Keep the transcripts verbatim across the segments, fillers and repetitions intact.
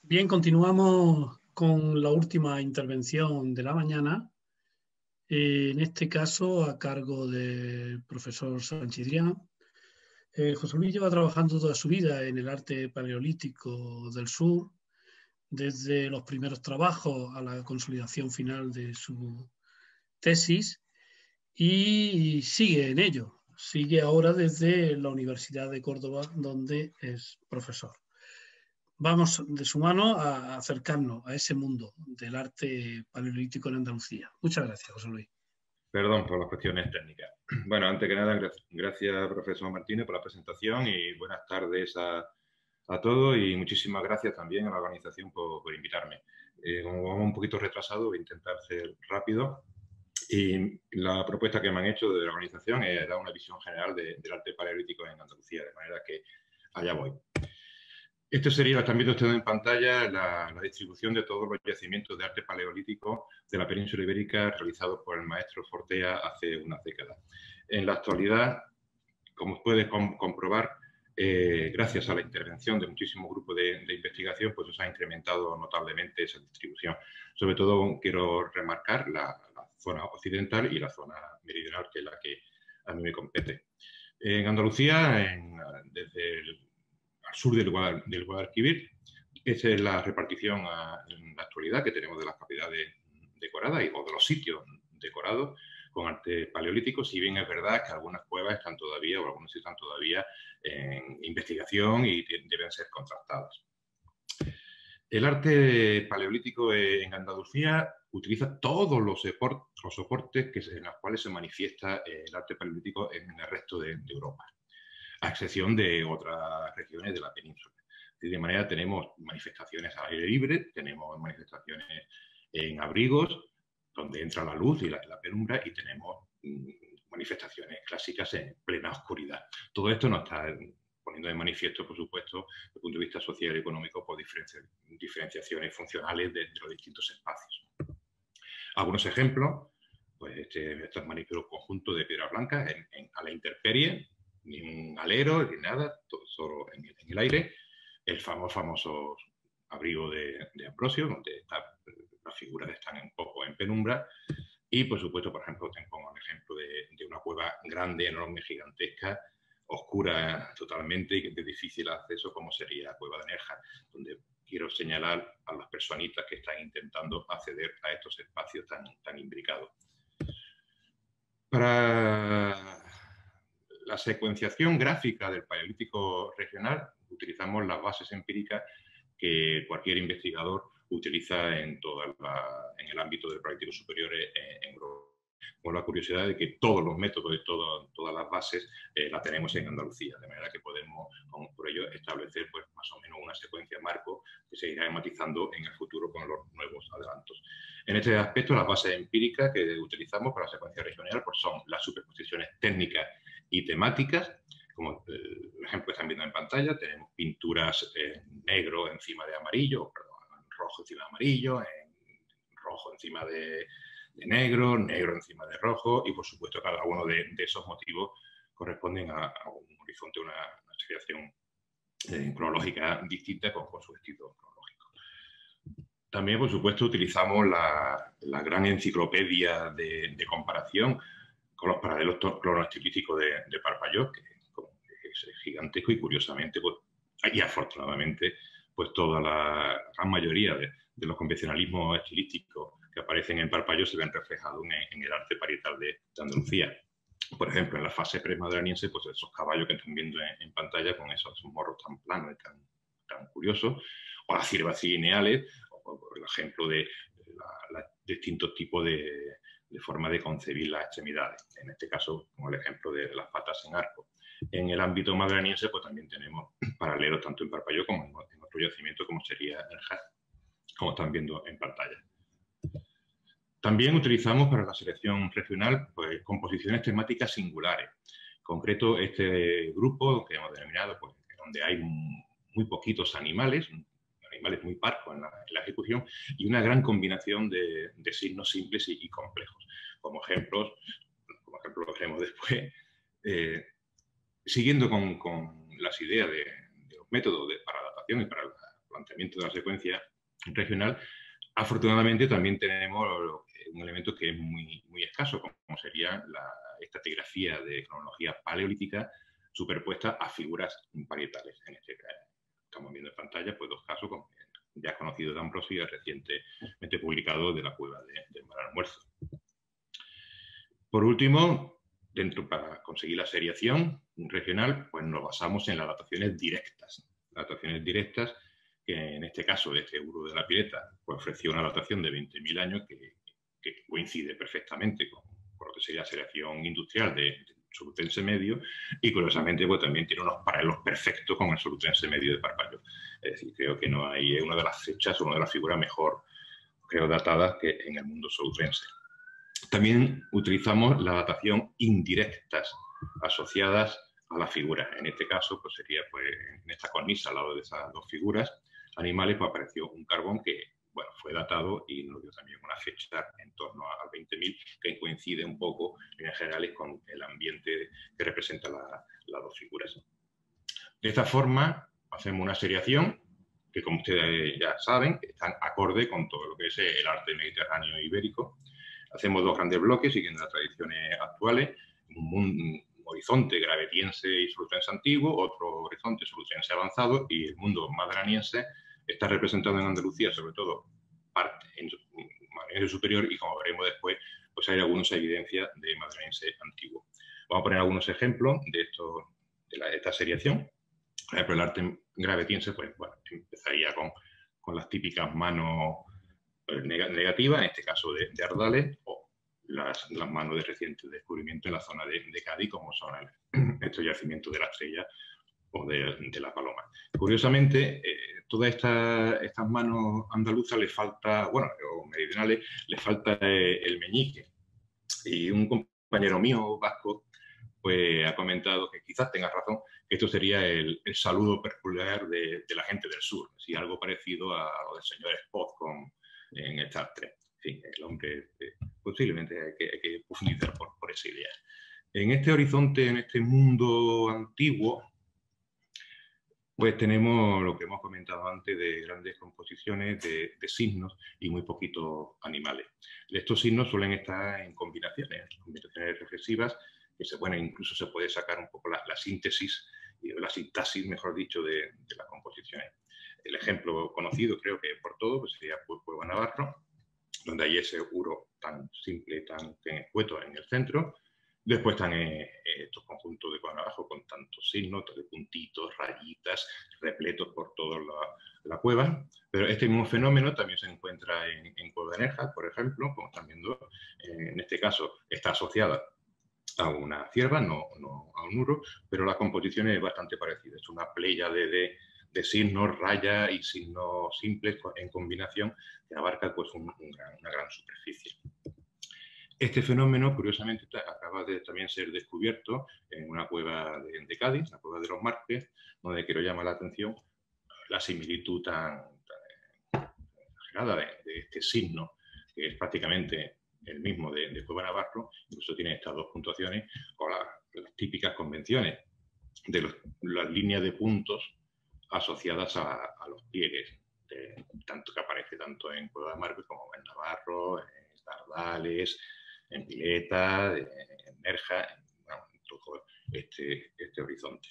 Bien, continuamos con la última intervención de la mañana, eh, en este caso a cargo del profesor Sanchidrián. Eh, José Luis lleva trabajando toda su vida en el arte paleolítico del sur, desde los primeros trabajos a la consolidación final de su tesis, y sigue en ello. Sigue ahora desde la Universidad de Córdoba, donde es profesor. Vamos de su mano a acercarnos a ese mundo del arte paleolítico en Andalucía. Muchas gracias, José Luis. Perdón por las cuestiones técnicas. Bueno, antes que nada, gracias, profesor Martínez, por la presentación y buenas tardes a, a todos y muchísimas gracias también a la organización por, por invitarme. Eh, como vamos un poquito retrasado, voy a intentar ser rápido. Y la propuesta que me han hecho de la organización es dar una visión general de, del arte paleolítico en Andalucía, de manera que allá voy. Esto sería, también ustedes en pantalla, la, la distribución de todos los yacimientos de arte paleolítico de la península ibérica realizados por el maestro Fortea hace unas décadas. En la actualidad, como puedes com comprobar, eh, gracias a la intervención de muchísimos grupos de, de investigación, pues se ha incrementado notablemente esa distribución. Sobre todo quiero remarcar la, la zona occidental y la zona meridional, que es la que a mí me compete. En Andalucía, en, desde el al sur del, Guadal, del Guadalquivir. Esa es la repartición a, en la actualidad que tenemos de las cavidades decoradas y, o de los sitios decorados con arte paleolítico, si bien es verdad que algunas cuevas están todavía, o algunos están todavía en investigación y deben ser contrastadas. El arte paleolítico en Andalucía utiliza todos los, los soportes que, en los cuales se manifiesta el arte paleolítico en el resto de, de Europa, a excepción de otras regiones de la península. De manera, tenemos manifestaciones al aire libre, tenemos manifestaciones en abrigos, donde entra la luz y la, la penumbra, y tenemos mmm, manifestaciones clásicas en plena oscuridad. Todo esto nos está poniendo de manifiesto, por supuesto, desde el punto de vista social y económico, por diferencia, diferenciaciones funcionales de, de los distintos espacios. Algunos ejemplos, pues este, este magnífico conjunto de piedras blancas en, en, a la intemperie, ni un alero, ni nada, todo solo en el, en el aire. El famoso, famoso abrigo de, de Ambrosio, donde está, las figuras están un poco en penumbra. Y, por supuesto, por ejemplo, te pongo un ejemplo de, de una cueva grande, enorme, gigantesca, oscura totalmente y de difícil acceso, como sería la cueva de Nerja, donde quiero señalar a las personitas que están intentando acceder a estos espacios tan, tan imbricados. Para la secuenciación gráfica del paleolítico regional utilizamos las bases empíricas que cualquier investigador utiliza en, toda la, en el ámbito del paleolítico superior en Europa. Con la curiosidad de que todos los métodos y todo, todas las bases eh, las tenemos en Andalucía, de manera que podemos, vamos, por ello, establecer pues, más o menos una secuencia marco que se irá matizando en el futuro con los nuevos adelantos. En este aspecto, las bases empíricas que utilizamos para la secuencia regional pues, son las superposiciones técnicas y temáticas. Como el ejemplo que están viendo en pantalla, tenemos pinturas en negro encima de amarillo, perdón, en rojo encima de amarillo, en rojo encima de, de negro, negro encima de rojo, y por supuesto cada uno de, de esos motivos corresponden a, a un horizonte, una, una seriación eh, cronológica distinta con, con su estilo cronológico. También, por supuesto, utilizamos la, la gran enciclopedia de, de comparación con los paralelos cronoestilísticos de, de Parpaillot, que, que es gigantesco y curiosamente, pues, y afortunadamente, pues toda la gran mayoría de, de los convencionalismos estilísticos que aparecen en Parpaillot se ven reflejados en, en el arte parietal de, de Andalucía. Por ejemplo, en la fase premadroniense, pues esos caballos que están viendo en, en pantalla con esos morros tan planos y tan, tan curiosos, o las ciervas lineales, o por el ejemplo de la, la, distintos tipos de, de forma de concebir las extremidades. En este caso, como el ejemplo de las patas en arco. En el ámbito madraniense, pues también tenemos paralelos tanto en Parpaillot como en, en otro yacimiento, como sería el Jaz, como están viendo en pantalla. También utilizamos para la selección regional pues, composiciones temáticas singulares. En concreto, este grupo que hemos denominado, pues, donde hay muy poquitos animales, animales muy parcos en la, en la ejecución, y una gran combinación de, de signos simples y, y complejos. Como ejemplos, como ejemplo lo veremos después, eh, siguiendo con, con las ideas de, de los métodos de, para adaptación y para la, planteamiento de la secuencia regional, afortunadamente también tenemos un elemento que es muy, muy escaso, como sería la estratigrafía de cronología paleolítica superpuesta a figuras parietales. En este caso, estamos viendo en pantalla pues, dos casos, como ya conocido de Ambrosi y recientemente publicado de la cueva de, del Mar Almuerzo. Por último, dentro para conseguir la seriación regional, pues nos basamos en las dataciones directas. Dataciones directas que en este caso de este Euro de la Pileta pues ofreció una datación de veinte mil años que, que coincide perfectamente con, con lo que sería la seriación industrial de, de Solutense Medio y curiosamente pues también tiene unos paralelos perfectos con el Solutense Medio de Parpalló. Es decir, creo que no hay, es una de las fechas, una de las figuras mejor, creo, datadas que en el mundo solutense. También utilizamos la datación indirectas asociadas a las figuras. En este caso, pues sería pues, en esta cornisa, al lado de esas dos figuras animales, pues apareció un carbón que bueno, fue datado y nos dio también una fecha en torno al veinte mil, que coincide un poco, en general, con el ambiente que representa la, las dos figuras. De esta forma, hacemos una seriación que, como ustedes ya saben, están acorde con todo lo que es el arte mediterráneo ibérico. Hacemos dos grandes bloques, siguiendo las tradiciones actuales, un, un horizonte gravetiense y solutense antiguo, otro horizonte solutense avanzado, y el mundo madraniense está representado en Andalucía, sobre todo parte en madraniense superior, y como veremos después, pues hay algunas evidencias de madraniense antiguo. Vamos a poner algunos ejemplos de, esto, de, la, de esta seriación. Por ejemplo, el arte gravetiense, pues bueno, empezaría con, con las típicas manos negativas, en este caso de, de Ardales, o las, las manos de reciente descubrimiento en la zona de, de Cádiz, como son el, estos yacimientos de la Estrella o de, de la Paloma. Curiosamente, eh, todas estas, estas manos andaluzas les falta, bueno, o meridionales, les falta eh, el meñique. Y un compañero mío, vasco, pues ha comentado que quizás tenga razón, que esto sería el, el saludo peculiar de, de la gente del sur, ¿sí? Algo parecido a lo del señor Spock con, en Star Trek. En fin, el hombre eh, posiblemente hay que, hay que profundizar por, por esa idea. En este horizonte, en este mundo antiguo, pues tenemos lo que hemos comentado antes de grandes composiciones de, de signos y muy poquitos animales. Estos signos suelen estar en combinaciones, combinaciones reflexivas, que se, bueno, incluso se puede sacar un poco la, la síntesis, la sintaxis, mejor dicho, de, de las composiciones. El ejemplo conocido, creo que por todo, pues sería Cueva Navarro, donde hay ese uro tan simple, tan, tan escueto en el centro. Después están eh, estos conjuntos de cuadros abajo con tantos signos, de puntitos, rayitas, repletos por toda la, la cueva. Pero este mismo fenómeno también se encuentra en, en Cueva de Nerja, por ejemplo, como están viendo. Eh, en este caso está asociada a una cierva, no, no a un uro, pero la composición es bastante parecida. Es una playa de, de, de signos, rayas y signos simples en combinación que abarca pues, un, un gran, una gran superficie. Este fenómeno, curiosamente, acaba de también ser descubierto en una cueva de, de Cádiz, la cueva de los Márquez, donde quiero llamar la atención la similitud tan, tan exagerada de, de este signo, que es prácticamente el mismo de, de Cueva Navarro, incluso tiene estas dos puntuaciones, con la, las típicas convenciones de los, las líneas de puntos asociadas a, a los pliegues, de, tanto que aparece tanto en Cueva de Márquez como en Navarro, en Ardales, en Pileta, en Nerja, en, bueno, en todo este, este horizonte.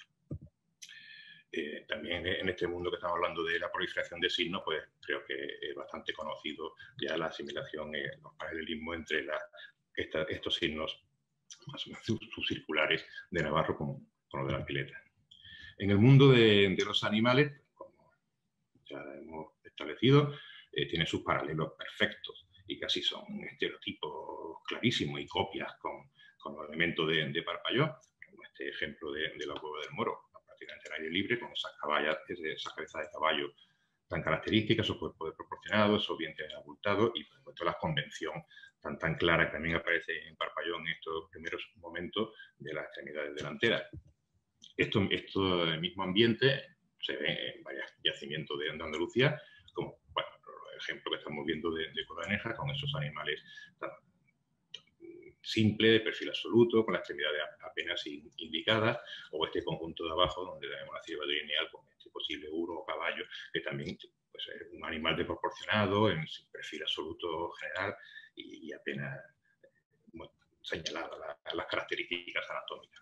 Eh, también en este mundo que estamos hablando de la proliferación de signos, pues creo que es bastante conocido ya la asimilación, eh, los paralelismos entre la, esta, estos signos más o menos subcirculares de Navarro con, con los de la Pileta. En el mundo de, de los animales, como ya hemos establecido, eh, tiene sus paralelos perfectos y casi son estereotipos clarísimos y copias con, con los elementos de, de Parpalló, como este ejemplo de, de la Cueva del Moro, prácticamente al aire libre, con esas, caballas, esas cabezas de caballo tan características, esos cuerpos desproporcionados, esos vientres abultados y por supuesto la convención tan, tan clara que también aparece en Parpalló en estos primeros momentos de las extremidades delanteras. Esto, esto el mismo ambiente se ve en varios yacimientos de Andalucía, como bueno, el ejemplo que estamos viendo de, de Cueva de Nerja, con esos animales tan, tan simple de perfil absoluto, con las extremidades apenas indicadas, o este conjunto de abajo, donde tenemos una cierva lineal con este posible uro o caballo, que también pues, es un animal desproporcionado, en perfil absoluto general y, y apenas bueno, señalada la, las características anatómicas.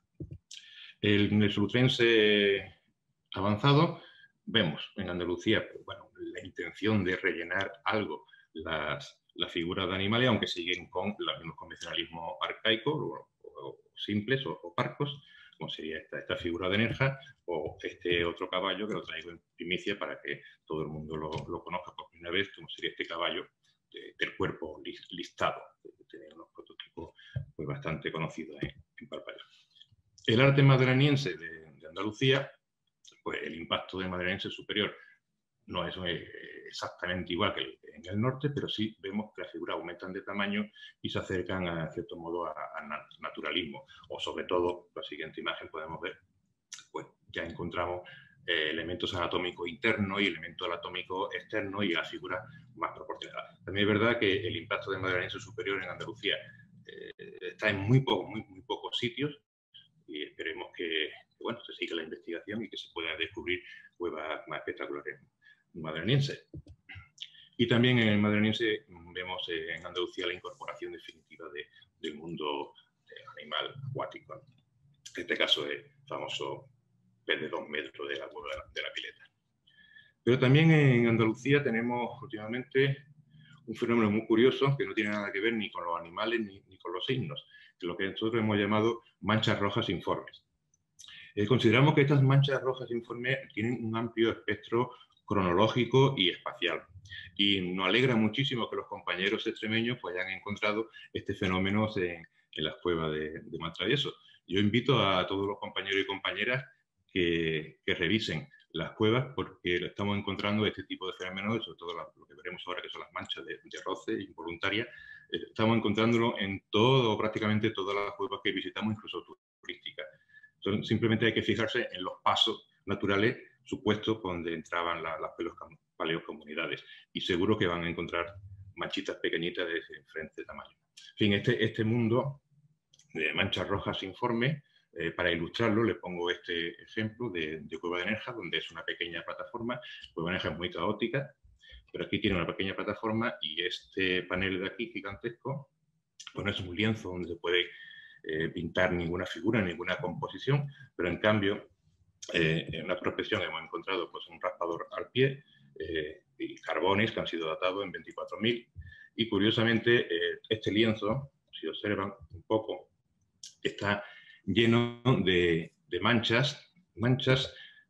El, en el sulutrense avanzado vemos en Andalucía pues, bueno, la intención de rellenar algo las, las figuras de animales, aunque siguen con los mismos convencionalismos arcaicos o, o simples o, o parcos, como sería esta, esta figura de Nerja o este otro caballo que lo traigo en primicia para que todo el mundo lo, lo conozca por primera vez, como sería este caballo de, del cuerpo listado, que tiene unos prototipos pues, bastante conocidos en, en Parpallós. El arte madreniense de, de Andalucía, pues el impacto de madreniense superior no es eh, exactamente igual que el, en el norte, pero sí vemos que las figuras aumentan de tamaño y se acercan, a cierto modo, a, a naturalismo. O sobre todo, la siguiente imagen podemos ver, pues ya encontramos eh, elementos anatómicos internos y elementos anatómicos externos y las figuras más proporcionadas. También es verdad que el impacto de madreniense superior en Andalucía eh, está en muy, poco, muy, muy pocos sitios y esperemos que, que bueno, se siga la investigación y que se pueda descubrir cuevas más espectaculares madreniense. Y también en el madreniense vemos eh, en Andalucía la incorporación definitiva de, del mundo animal acuático. En este caso es el famoso pez de dos metros de la cueva de la, de la Pileta. Pero también en Andalucía tenemos últimamente un fenómeno muy curioso que no tiene nada que ver ni con los animales ni, ni con los signos, que lo que nosotros hemos llamado manchas rojas informes. Eh, consideramos que estas manchas rojas informes tienen un amplio espectro cronológico y espacial. Y nos alegra muchísimo que los compañeros extremeños pues, hayan encontrado este fenómeno en, en las cuevas de, de Mantravieso. Yo invito a todos los compañeros y compañeras que, que revisen las cuevas porque estamos encontrando este tipo de fenómenos, sobre todo lo que veremos ahora que son las manchas de, de roce involuntarias, eh, estamos encontrándolo en todo, prácticamente todas las cuevas que visitamos, incluso turísticas. Entonces, simplemente hay que fijarse en los pasos naturales supuestos donde entraban la, las paleocomunidades y seguro que van a encontrar manchitas pequeñitas de diferente tamaño. En fin, este, este mundo de manchas rojas informes, eh, para ilustrarlo le pongo este ejemplo de, de Cueva de Nerja, donde es una pequeña plataforma. Cueva de Nerja es muy caótica, pero aquí tiene una pequeña plataforma y este panel de aquí gigantesco, pues no es un lienzo donde se puede eh, pintar ninguna figura, ninguna composición, pero en cambio Eh, en una prospección hemos encontrado pues, un raspador al pie eh, y carbones que han sido datados en veinticuatro mil. Y curiosamente, eh, este lienzo, si observan un poco, está lleno de, de manchas, manchas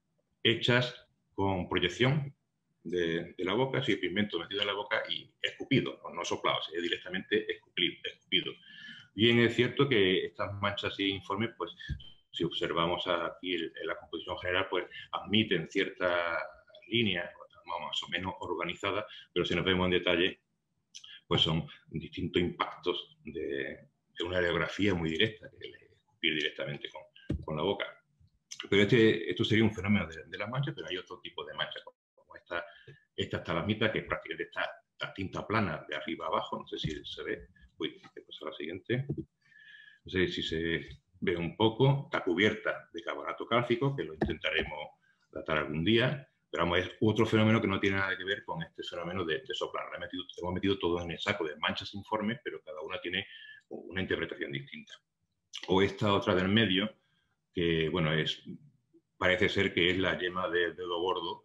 hechas con proyección de, de la boca, así pigmento metido en la boca y escupido, no, no soplado, es directamente escupido, escupido. Bien, es cierto que estas manchas informes, pues, si observamos aquí en la composición general, pues admiten ciertas líneas más o menos organizadas, pero si nos vemos en detalle, pues son distintos impactos de, de una aerografía muy directa, que le escupir directamente con, con la boca. Pero este, esto sería un fenómeno de, de las manchas, pero hay otro tipo de manchas, como esta, esta estalagmita, que prácticamente está la tinta plana de arriba a abajo, no sé si se ve. Uy, pues a la siguiente. No sé si se ve un poco, está cubierta de carbonato cálcico, que lo intentaremos datar algún día, pero vamos, es otro fenómeno que no tiene nada que ver con este fenómeno de, de soplar. Hemos metido, hemos metido todo en el saco de manchas informes, pero cada una tiene una interpretación distinta. O esta otra del medio, que bueno, es, parece ser que es la yema del dedo gordo,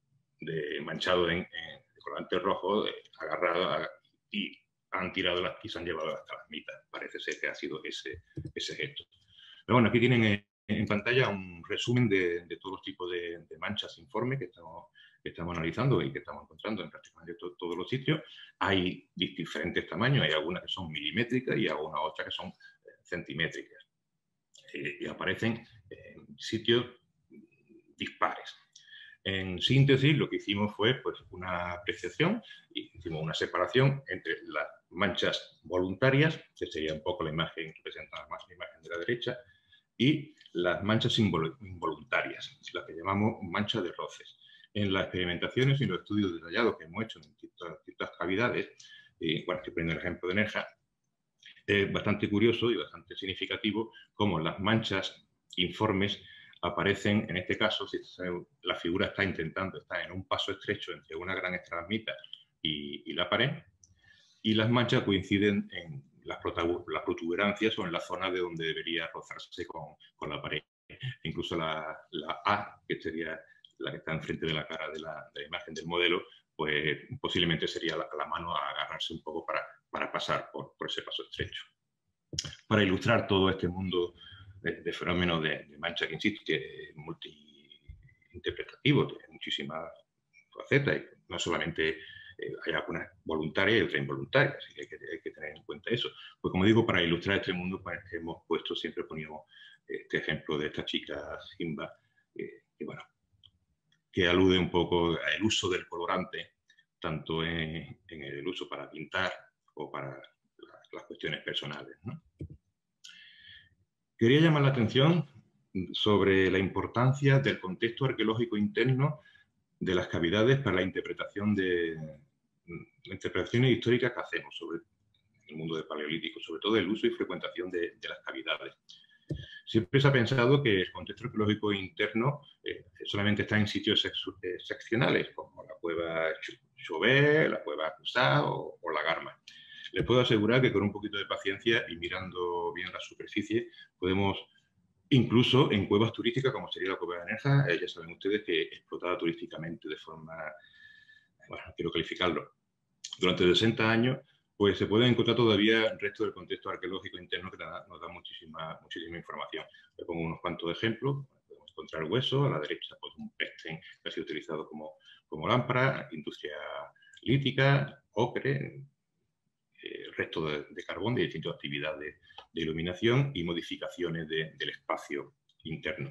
de, manchado en, en de colorante rojo, de, agarrado a, y han tirado las y se han llevado hasta las mitas. Parece ser que ha sido ese, ese gesto. Pero bueno, aquí tienen en, en pantalla un resumen de, de todos los tipos de, de manchas informes que estamos, que estamos analizando y que estamos encontrando en prácticamente to, todos los sitios. Hay diferentes tamaños, hay algunas que son milimétricas y algunas otras que son eh, centimétricas. Eh, y aparecen en sitios dispares. En síntesis, lo que hicimos fue pues, una apreciación y hicimos una separación entre las manchas voluntarias, que sería un poco la imagen que presenta más la imagen de la derecha, y las manchas involuntarias, las que llamamos manchas de roces. En las experimentaciones y los estudios detallados que hemos hecho en distintas, distintas cavidades, y, bueno, estoy poniendo el ejemplo de Nerja, Es bastante curioso y bastante significativo cómo las manchas informes aparecen, en este caso, si la figura está intentando estar en un paso estrecho entre una gran estalagmita y, y la pared, y las manchas coinciden en las, las protuberancias o en la zona de donde debería rozarse con, con la pared. Incluso la, la A, que sería la que está enfrente de la cara de la, de la imagen del modelo, pues posiblemente sería la, la mano a agarrarse un poco para, para pasar por, por ese paso estrecho. Para ilustrar todo este mundo de, de fenómenos de, de mancha que, insisto, que es multiinterpretativo, tiene muchísimas facetas, y no solamente eh, hay algunas voluntarias y otras involuntarias, así que hay, que hay que tener en cuenta eso. Pues como digo, para ilustrar este mundo, pues hemos puesto, siempre poníamos este ejemplo de esta chica Simba, eh, que bueno, que alude un poco al uso del colorante, tanto en, en el uso para pintar o para la, las cuestiones personales, ¿no? Quería llamar la atención sobre la importancia del contexto arqueológico interno de las cavidades para la interpretación de la interpretación histórica que hacemos sobre el mundo del Paleolítico, sobre todo el uso y frecuentación de, de las cavidades. Siempre se ha pensado que el contexto arqueológico interno eh, solamente está en sitios excepcionales, como la cueva Chauvet, la cueva Cruzat o, o la Garma. Les puedo asegurar que con un poquito de paciencia y mirando bien la superficie, podemos, incluso en cuevas turísticas, como sería la cueva de Nerja, eh, ya saben ustedes que explotada turísticamente de forma, bueno, no quiero calificarlo, durante sesenta años, pues se pueden encontrar todavía restos del contexto arqueológico interno que nos da muchísima, muchísima información. Le pongo unos cuantos ejemplos. Podemos encontrar hueso, a la derecha pues, un pestén que ha sido utilizado como, como lámpara, industria lítica, ocre, eh, resto de, de carbón de distintas actividades de iluminación y modificaciones de, del espacio interno.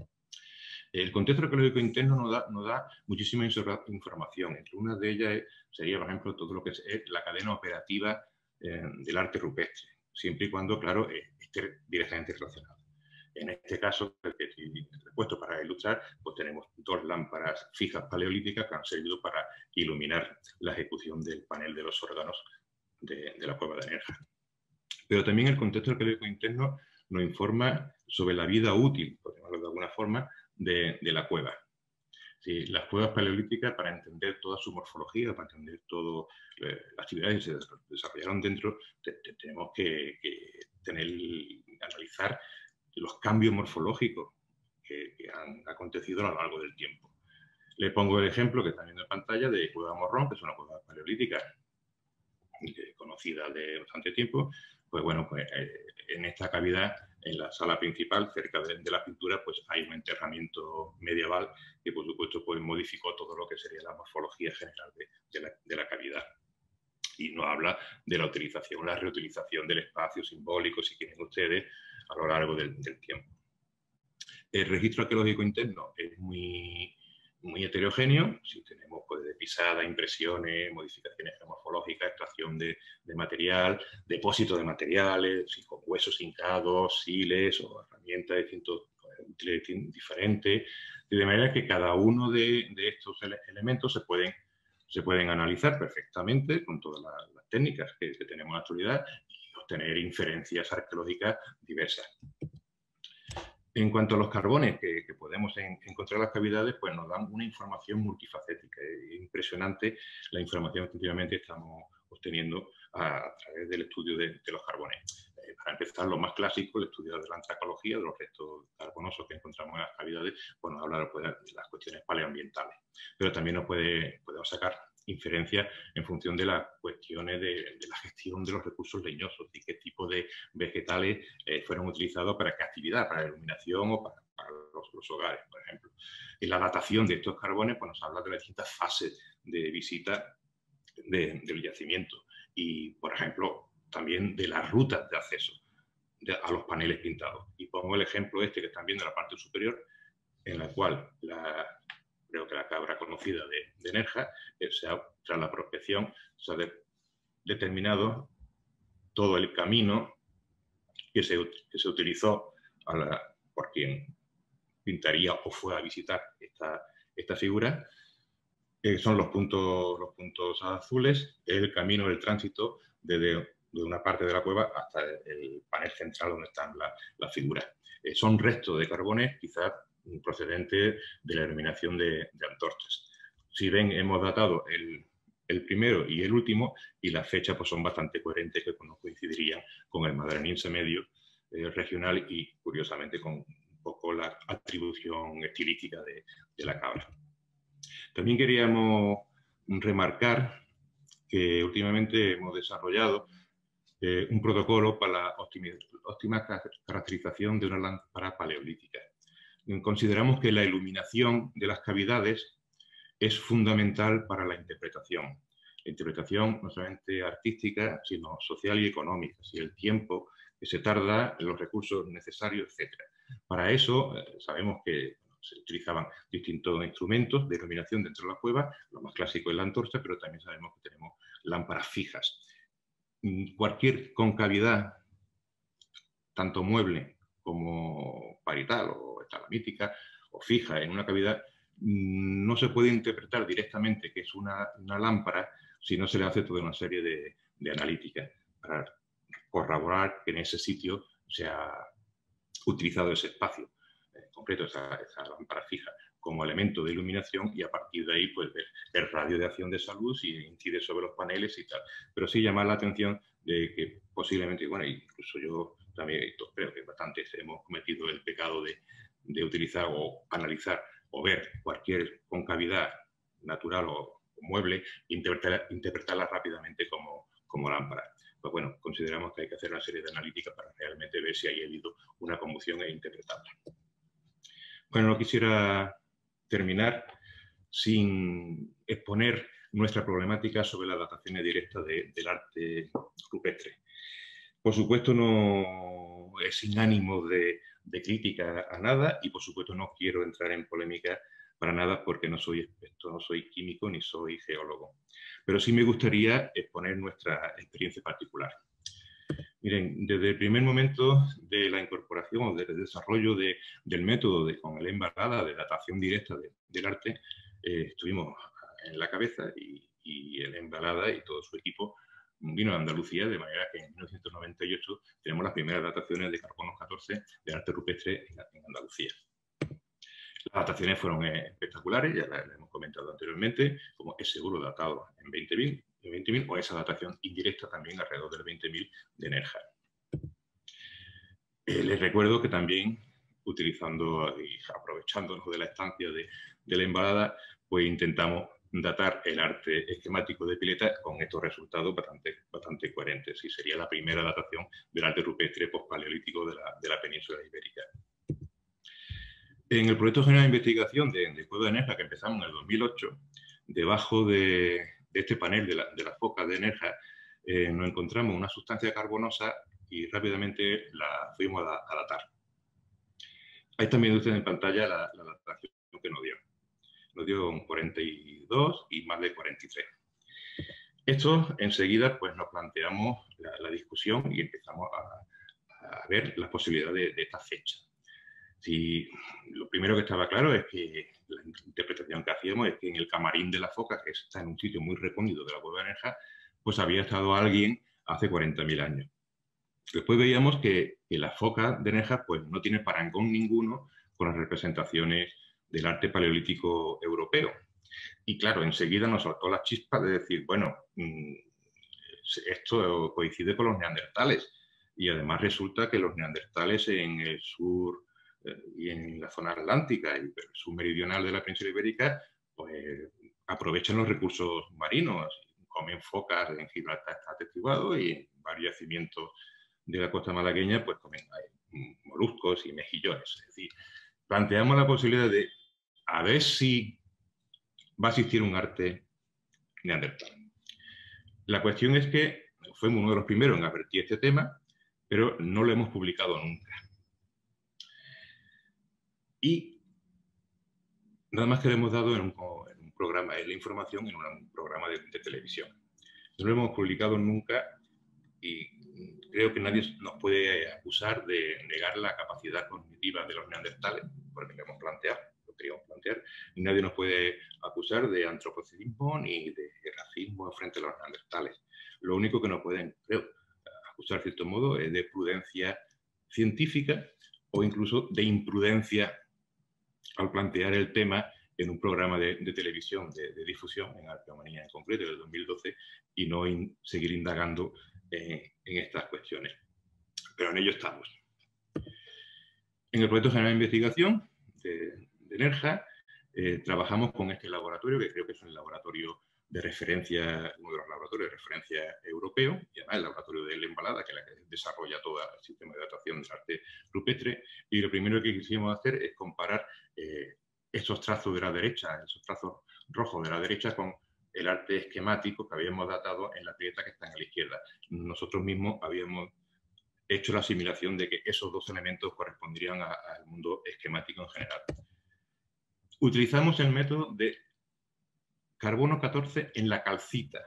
El contexto arqueológico interno nos da, nos da muchísima información. Entre una de ellas sería, por ejemplo, todo lo que es la cadena operativa eh, del arte rupestre, siempre y cuando, claro, eh, esté directamente relacionado. En este caso, el que he puesto para ilustrar, pues tenemos dos lámparas fijas paleolíticas que han servido para iluminar la ejecución del panel de los órganos de, de la cueva de Nerja. Pero también el contexto arqueológico interno nos informa sobre la vida útil, por llamarlo de alguna forma, de, de la cueva. Sí, las cuevas paleolíticas, para entender toda su morfología, para entender todas eh, las actividades que se desarrollaron dentro, te, te, tenemos que, que tener, analizar los cambios morfológicos que, que han acontecido a lo largo del tiempo. Le pongo el ejemplo que están viendo en pantalla de Cueva Morrón, que es una cueva paleolítica conocida de bastante tiempo. Pues bueno, pues eh, en esta cavidad, en la sala principal, cerca de, de la pintura, pues hay un enterramiento medieval que, por supuesto, pues modificó todo lo que sería la morfología general de, de, la, de la cavidad. Y nos habla de la utilización, la reutilización del espacio simbólico, si quieren ustedes, a lo largo del, del tiempo. El registro arqueológico interno es muy, muy heterogéneo. Si tenemos pues, de pisada, impresiones, modificaciones geomorfológicas, extracción de, de material, depósito de materiales, si con huesos hincados, siles o herramientas de distintos útiles diferentes, de manera que cada uno de, de estos ele elementos se pueden, se pueden analizar perfectamente con todas las, las técnicas que, que tenemos en la actualidad y obtener inferencias arqueológicas diversas. En cuanto a los carbones que, que podemos en, encontrar en las cavidades, pues nos dan una información multifacética. Es impresionante la información que últimamente estamos obteniendo a, a través del estudio de, de los carbones. Eh, para empezar, lo más clásico, el estudio de la antropología, de los restos carbonosos que encontramos en las cavidades, pues nos habla pues, de las cuestiones paleoambientales. Pero también nos puede, podemos sacar inferencias en función de las cuestiones de, de la gestión de los recursos leñosos y qué tipo de vegetales eh, fueron utilizados para qué actividad, para la iluminación o para, para los, los hogares, por ejemplo. En la datación de estos carbones pues, nos habla de las distintas fases de visita de, del yacimiento y, por ejemplo, también de las rutas de acceso de, a los paneles pintados. Y pongo el ejemplo este que están viendo en la parte superior, en la cual la creo que la cabra conocida de, de Nerja, eh, se ha, tras la prospección, se ha de, determinado todo el camino que se, que se utilizó a la, por quien pintaría o fue a visitar esta, esta figura, que son los puntos, los puntos azules, el camino del tránsito desde de una parte de la cueva hasta el panel central donde están las la figuras. Eh, son restos de carbones, quizás procedentes de la eliminación de, de antorchas. Si ven, hemos datado el, el primero y el último, y las fechas pues, son bastante coherentes, que no coincidirían con el Madreniense medio eh, regional y, curiosamente, con un poco la atribución estilística de, de la cabra. También queríamos remarcar que últimamente hemos desarrollado eh, un protocolo para la óptima caracterización de una lámpara paleolítica. Consideramos que la iluminación de las cavidades es fundamental para la interpretación. La interpretación no solamente artística, sino social y económica, si el tiempo que se tarda, los recursos necesarios, etcétera. Para eso eh, sabemos que se utilizaban distintos instrumentos de iluminación dentro de la cueva, lo más clásico es la antorcha, pero también sabemos que tenemos lámparas fijas. Cualquier concavidad, tanto mueble como parital o estalamítica o fija en una cavidad, no se puede interpretar directamente que es una, una lámpara si no se le hace toda una serie de, de analíticas para corroborar que en ese sitio se ha utilizado ese espacio en concreto, esa, esa lámpara fija, como elemento de iluminación, y a partir de ahí pues ver el radio de acción de esa luz y incide sobre los paneles y tal. Pero sí llamar la atención de que posiblemente, bueno, incluso yo también creo que bastantes hemos cometido el pecado de, de utilizar o analizar o ver cualquier concavidad natural o, o mueble e interpretar, interpretarla rápidamente como, como lámpara. Pues bueno, consideramos que hay que hacer una serie de analíticas para realmente ver si hay habido una combustión e interpretarla. Bueno, no quisiera terminar sin exponer nuestra problemática sobre las dataciones directas de, del arte rupestre. Por supuesto, no es sin ánimo de, de crítica a nada y, por supuesto, no quiero entrar en polémica para nada porque no soy experto, no soy químico ni soy geólogo. Pero sí me gustaría exponer nuestra experiencia particular. Miren, desde el primer momento de la incorporación o del desarrollo de, del método de, con el embalada de datación directa de, del arte, eh, estuvimos en la cabeza y, y el embalada y todo su equipo vino a Andalucía, de manera que en mil novecientos noventa y ocho tenemos las primeras dataciones de carbono catorce de arte rupestre en, en Andalucía. Las dataciones fueron espectaculares, ya las hemos comentado anteriormente, como ese seguro datado en veinte mil, o esa datación indirecta también alrededor del veinte mil de Nerja. Eh, les recuerdo que también, utilizando y aprovechándonos de la estancia de, de la embalada, pues intentamos datar el arte esquemático de pileta con estos resultados bastante, bastante coherentes, y sería la primera datación del arte rupestre pospaleolítico de la, de la península ibérica. En el proyecto general de investigación de, de Cueva de Nerja, que empezamos en el dos mil ocho, debajo de, de este panel de la, de la foca de Nerja, eh, nos encontramos una sustancia carbonosa y rápidamente la fuimos a, a datar. Ahí están viendo ustedes en pantalla la, la datación que nos dio. Nos dio un cuarenta y dos y más de cuarenta y tres. Esto enseguida pues, nos planteamos la, la discusión y empezamos a, a ver las posibilidades de, de esta fecha. Si, lo primero que estaba claro es que la interpretación que hacíamos es que en el camarín de la foca, que está en un sitio muy recóndito de la Cueva de Nerja, pues había estado alguien hace cuarenta mil años. Después veíamos que, que la foca de Nerja pues, no tiene parangón ninguno con las representaciones del arte paleolítico europeo. Y claro, enseguida nos saltó la chispa de decir, bueno, esto coincide con los neandertales. Y además resulta que los neandertales en el sur y en la zona atlántica y el sur meridional de la península ibérica, pues aprovechan los recursos marinos, comen focas, en Gibraltar está atestiguado, y en varios yacimientos de la costa malagueña pues comen moluscos y mejillones. Es decir, planteamos la posibilidad de a ver si va a existir un arte neandertal. La cuestión es que fuimos uno de los primeros en advertir este tema, pero no lo hemos publicado nunca. Y nada más que le hemos dado en un, en un programa, en la información en un programa de, de televisión. No lo hemos publicado nunca y creo que nadie nos puede acusar de negar la capacidad cognitiva de los neandertales, porque lo hemos planteado, lo queríamos plantear, y nadie nos puede acusar de antropocentrismo ni de racismo frente a los neandertales. Lo único que nos pueden, creo, usar cierto modo, eh, de prudencia científica o incluso de imprudencia al plantear el tema en un programa de, de televisión de, de difusión, en Arqueomanía en concreto, del dos mil doce, y no in, seguir indagando en, en estas cuestiones. Pero en ello estamos. En el proyecto general de investigación de, de NERJA, eh, trabajamos con este laboratorio, que creo que es un laboratorio de referencia, uno de los laboratorios de referencia europeo, y además el laboratorio de la Embalada, que es la que desarrolla todo el sistema de datación del arte rupestre. Y lo primero que quisimos hacer es comparar eh, estos trazos de la derecha, esos trazos rojos de la derecha, con el arte esquemático que habíamos datado en la grieta que está a la izquierda. Nosotros mismos habíamos hecho la asimilación de que esos dos elementos corresponderían al mundo esquemático en general. Utilizamos el método de carbono catorce en la calcita,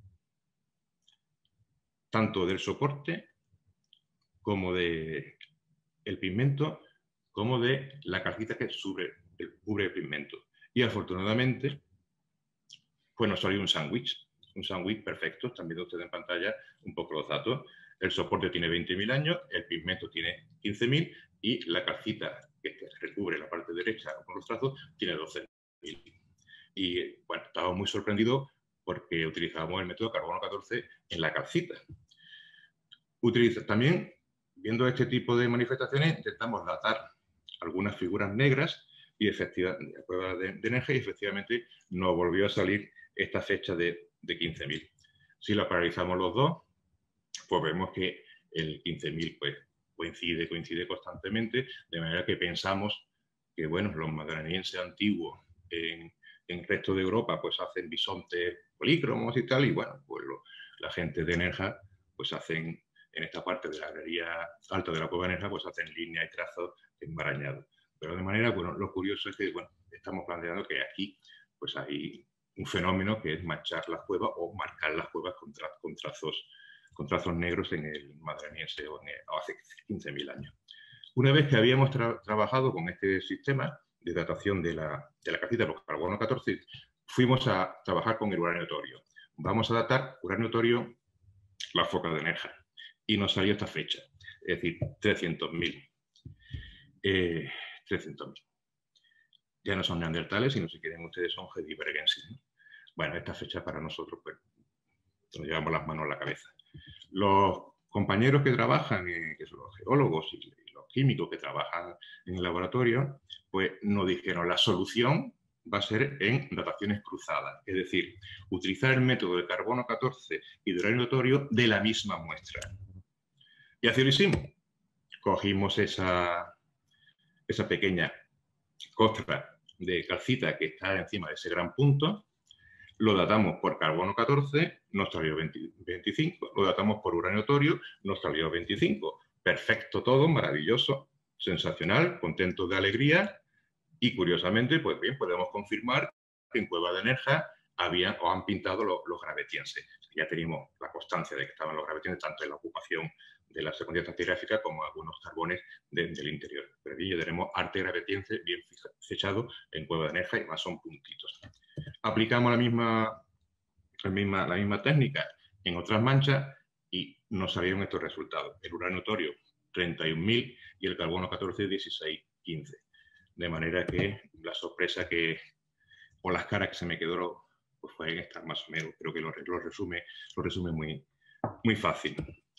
tanto del soporte como del pigmento, como de la calcita que cubre el, cubre el pigmento. Y afortunadamente, pues nos salió un sándwich, un sándwich perfecto. Están viendo ustedes en pantalla un poco los datos. El soporte tiene veinte mil años, el pigmento tiene quince mil y la calcita que recubre la parte derecha con los trazos tiene doce mil. Y bueno, estaba muy sorprendido porque utilizábamos el método carbono catorce en la calcita. Utiliza, también, viendo este tipo de manifestaciones, intentamos datar algunas figuras negras y efectivamente, la prueba de, de energía, y efectivamente nos volvió a salir esta fecha de, de quince mil. Si la paralizamos los dos, pues vemos que el quince mil pues, coincide, coincide constantemente, de manera que pensamos que bueno, los magdalenienses antiguos en, en el resto de Europa pues hacen bisontes polícromos y tal, y bueno, pues lo, la gente de Nerja pues hacen, en esta parte de la galería alta de la cueva de Nerja, pues hacen líneas y trazos enmarañados. Pero de manera, bueno, lo curioso es que, bueno, estamos planteando que aquí pues hay un fenómeno que es manchar las cuevas o marcar las cuevas con, tra con, trazos, con trazos negros en el madreniense o en el, hace quince mil años. Una vez que habíamos tra trabajado con este sistema de datación de la, de la calcita por carbono catorce, fuimos a trabajar con el uranio torio. Vamos a datar uranio torio la foca de Nerja y nos salió esta fecha, es decir, trescientos mil. Eh, trescientos mil. Ya no son neandertales, sino si quieren ustedes son heidelbergenses, ¿no? Bueno, esta fecha para nosotros, pues, nos llevamos las manos a la cabeza. Los compañeros que trabajan, eh, que son los geólogos y, y los químicos que trabajan en el laboratorio, pues nos dijeron la solución va a ser en dataciones cruzadas, es decir, utilizar el método de carbono catorce y de uranio torio de la misma muestra. Y así lo hicimos. Cogimos esa, esa pequeña costra de calcita que está encima de ese gran punto, lo datamos por carbono catorce, nos salió veinticinco, lo datamos por uranio torio, nos salió veinticinco. Perfecto todo, maravilloso, sensacional, contentos de alegría y curiosamente, pues bien, podemos confirmar que en Cueva de Nerja habían o han pintado los, los gravetienses. Ya teníamos la constancia de que estaban los gravetienses tanto en la ocupación de la secundaria estratigráfica como algunos carbones de, del interior. Pero aquí ya tenemos arte gravetiense bien fechado en Cueva de Nerja y más son puntitos. Aplicamos la misma, la misma, la misma técnica en otras manchas y nos salieron estos resultados. El uranio torio treinta y un mil y el carbono catorce dieciséis quince. De manera que la sorpresa que, o las caras que se me quedó, pues pueden estar más o menos, creo que lo, lo resume, lo resume muy, muy fácil.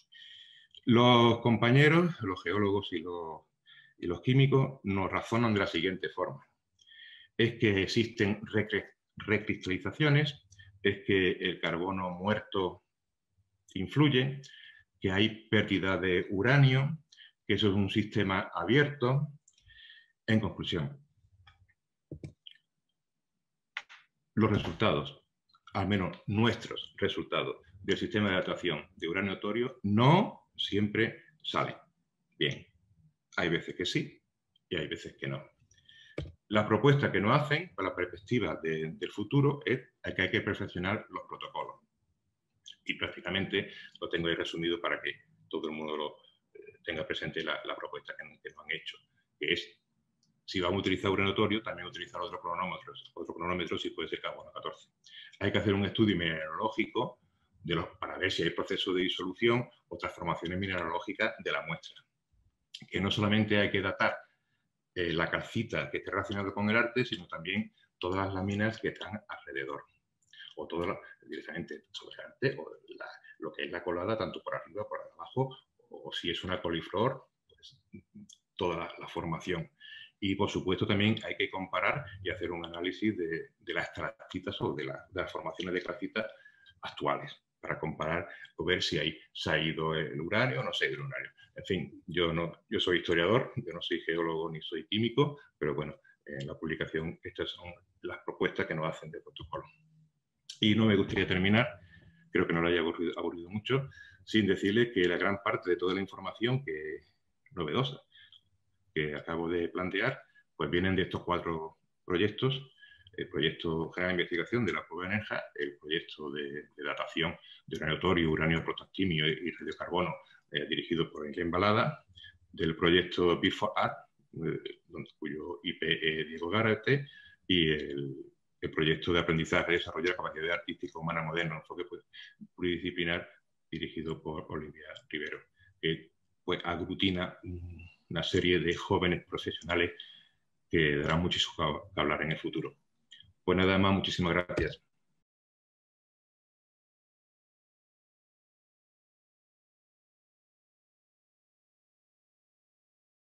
Los compañeros, los geólogos y los, y los químicos nos razonan de la siguiente forma. Es que existen recristalizaciones, es que el carbono muerto influye, que hay pérdida de uranio, que eso es un sistema abierto. En conclusión, los resultados, al menos nuestros resultados del sistema de datación de uranio torio, no siempre salen bien. Hay veces que sí y hay veces que no. La propuesta que nos hacen para la perspectiva de, del futuro es que hay que perfeccionar los protocolos. Y prácticamente lo tengo ahí resumido para que todo el mundo lo, eh, tenga presente la, la propuesta que, que nos han hecho, que es, si vamos a utilizar uranio torio, también utilizar otro cronómetro, otro cronómetro si puede ser carbono catorce. Hay que hacer un estudio mineralógico de los, para ver si hay procesos de disolución o transformaciones mineralógicas de la muestra. Que no solamente hay que datar eh, la calcita que esté relacionada con el arte, sino también todas las láminas que están alrededor, o todo lo, directamente sobre el arte, o la, lo que es la colada, tanto por arriba, por abajo, o si es una coliflor, pues toda la, la formación. Y, por supuesto, también hay que comparar y hacer un análisis de, de las calcitas o de, la, de las formaciones de calcitas actuales, para comparar o ver si ahí se ha ido el uranio o no se ha ido el uranio. En fin, yo, no, yo soy historiador, yo no soy geólogo ni soy químico, pero bueno, en la publicación estas son las propuestas que nos hacen de protocolo. Y no me gustaría terminar, creo que no lo haya aburrido, aburrido mucho, sin decirle que la gran parte de toda la información que es novedosa que acabo de plantear, pues vienen de estos cuatro proyectos: el proyecto general de investigación de la prueba de Nerja, el proyecto de, de datación de uranio torio, uranio protactinio y radiocarbono eh, dirigido por Eileen Balada, del proyecto B cuatro A, eh, cuyo I P es Diego Gárate, y el, el proyecto de aprendizaje y desarrollo de la capacidad artística humana moderna, un enfoque pues, pluridisciplinar dirigido por Olivia Rivero, que pues aglutina una serie de jóvenes profesionales que darán muchísimo que hablar en el futuro. Pues nada más, muchísimas gracias.